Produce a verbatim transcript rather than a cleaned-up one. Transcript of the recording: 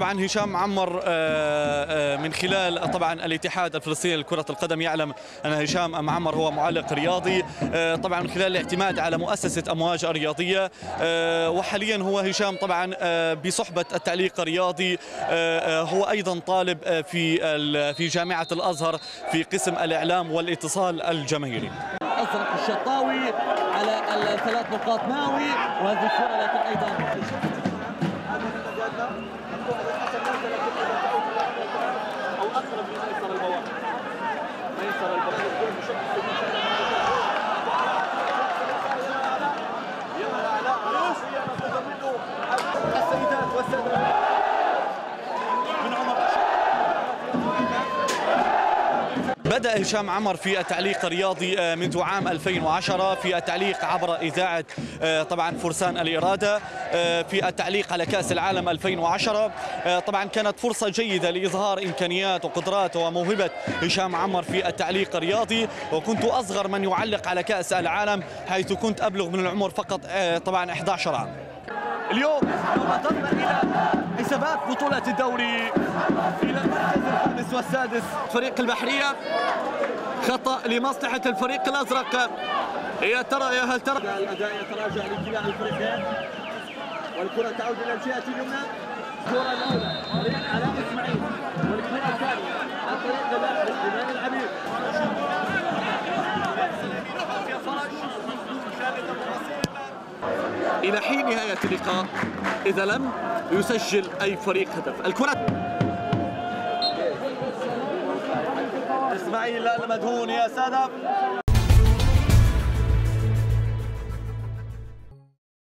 طبعا هشام عمر من خلال طبعا الاتحاد الفلسطيني لكرة القدم يعلم أن هشام معمر هو معلق رياضي، طبعا من خلال الاعتماد على مؤسسة أمواج الرياضية، وحاليا هو هشام طبعا بصحبة التعليق الرياضي، هو أيضا طالب في في جامعة الأزهر في قسم الإعلام والاتصال الجماهيري. أزرق الشطاوي على الثلاث نقاط ماوي، وهذه الكرة لكن أيضا أو أقرب من أيسر البواقي أيسر البواقي السيدات والسادة من عمر. بدأ هشام عمر في التعليق الرياضي منذ عام ألفين وعشرة في التعليق عبر إذاعة طبعا فرسان الإرادة، في التعليق على كأس العالم ألفين وعشرة. طبعا كانت فرصة جيدة لإظهار إمكانيات وقدرات وموهبة هشام عمر في التعليق الرياضي، وكنت أصغر من يعلق على كأس العالم حيث كنت أبلغ من العمر فقط طبعا أحد عشر عام. اليوم نظرنا إلى حسابات بطولة الدوري إلى المركز الخامس والسادس فريق البحرية، خطأ لمصلحة الفريق الأزرق. يا ترى يا هل ترى الأداء يتراجع لكلا الفريقين والكرة تعود إلى الجهة اليمنى. الكرة الأولى فريق علاء إسماعيل، والكرة الثانية عن طريق إيمان الحبيب. إلى حين نهاية اللقاء إذا لم يسجل أي فريق هدف. الكرة إسماعيل المدهون يا سادة.